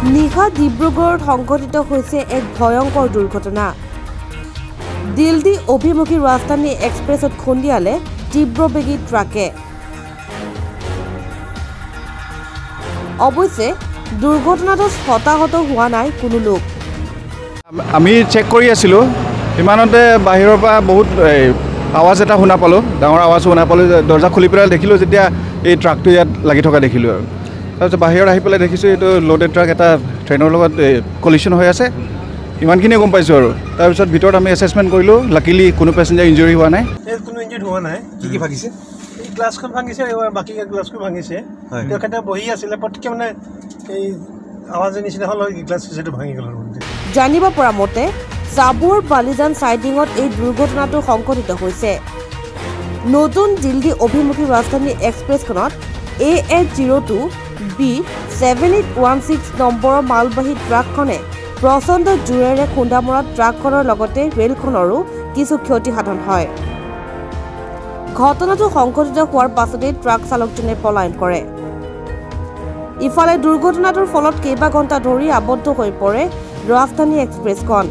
নিশা ডিব্ৰুগড়ত সংঘটিত হৈছে এক ভয়ংকৰ দুৰ্ঘটনা। দিল্লী অভিমুখী ৰাজধানী এক্সপ্ৰেছত খুন্দিয়ালে তীব্ৰবেগী ট্ৰাকে। অৱশ্যে দুৰ্ঘটনাটোত হতাহত হোৱা নাই কোনো লোক। আমি চেক কৰি আছিলোঁ, ইমানতে বাহিৰৰ পৰা বহুত আৱাজ এটা শুনা পালোঁ, ডাঙৰ আৱাজ শুনা পালোঁ। দৰ্জা খুলি পেলাই দেখিলোঁ যেতিয়া এই ট্ৰাকটো ইয়াত লাগি থকা দেখিলোঁ আৰু তাৰপিছত বাহিৰত আহি পেলাই দেখিছোঁ এইটো লোডেড ট্ৰাক এটা ট্ৰেইনৰ লগত কলিশ্যন হৈ আছে, ইমানখিনিয়ে গম পাইছোঁ আৰু তাৰপিছত ভিতৰত আমি এছেছমেণ্ট কৰিলোঁ। লাকিলি কোনো পেছেঞ্জাৰ ইঞ্জুৰি হোৱা নাই। কোনো ইঞ্জুৰি হোৱা নাই। কি ভাগিছে? এই গ্লাছখন ভাঙিছে, বাকী গ্লাছখন ভাঙিছে। তেখেতে বহি আছিলে, পটকৈ মানে এই আৱাজৰ নিচিনা হ'ল, গ্লাছ চিচাটো ভাঙি গ'ল। জানিব পৰা মতে চাবুৰ বালিজান চাইডিঙত এই দুৰ্ঘটনাটো সংঘটিত হৈছে। নতুন দিল্লী অভিমুখী ৰাজধানী এক্সপ্ৰেছখনত AH02B7816 নম্বৰৰ মালবাহী ট্ৰাকখনে প্ৰচণ্ড জোৰেৰে খুন্দা মৰাত ট্ৰাকখনৰ লগতে ৰেলখনৰো কিছু ক্ষতিসাধন হয়। ঘটনাটো সংঘটিত হোৱাৰ পাছতেই ট্ৰাক চালকজনে পলায়ন কৰে। ইফালে দুৰ্ঘটনাটোৰ ফলত কেইবা ঘণ্টা ধৰি আবদ্ধ হৈ পৰে ৰাজধানী এক্সপ্ৰেছখন।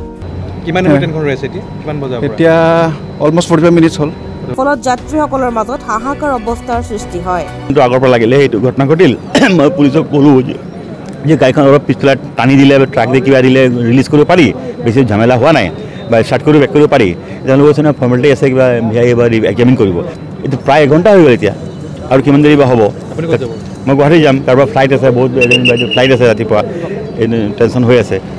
এতিয়া অলমষ্ট 45 মিনিটছ হ'ল। ফলত যাত্ৰীসকলৰ মাজত হাহাকাৰ অৱস্থাৰ সৃষ্টি হয়। কিন্তু আগৰ পৰা লাগিলে সেইটো ঘটনা ঘটিল, মই পুলিচক ক'লোঁ যে গাড়ীখন অলপ পিছফালে টানি দিলে, ট্ৰাক দি কিবা দিলে ৰিলিজ কৰিব পাৰি, বেছি ঝামেলা হোৱা নাই, বা ষ্টাৰ্ট কৰি বেক কৰিব পাৰি। তেওঁলোকে কৈছে ফৰ্মেলিটি আছে, কিবা এক্সামিন কৰিব। এইটো প্ৰায় এঘণ্টা হৈ গ'ল এতিয়া, আৰু কিমান দেৰি বা হ'ব। মই গুৱাহাটী যাম, কাৰোবাৰ ফ্লাইট আছে, বহুত ফ্লাইট আছে ৰাতিপুৱা, টেনশ্যন হৈ আছে।